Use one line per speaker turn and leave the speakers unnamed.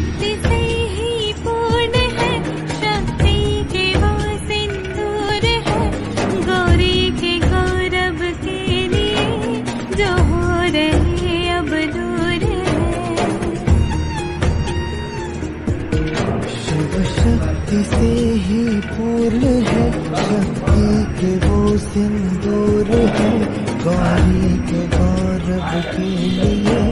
शक्ति से ही पूर्ण है, शक्ति के वो सिंदूर है, गौरी के गौरव के लिए जो हो रहे अब दूर है।
शिव शक्ति से ही पूर्ण है, शक्ति के वो सिंदूर है, गौरी के गौरव के लिए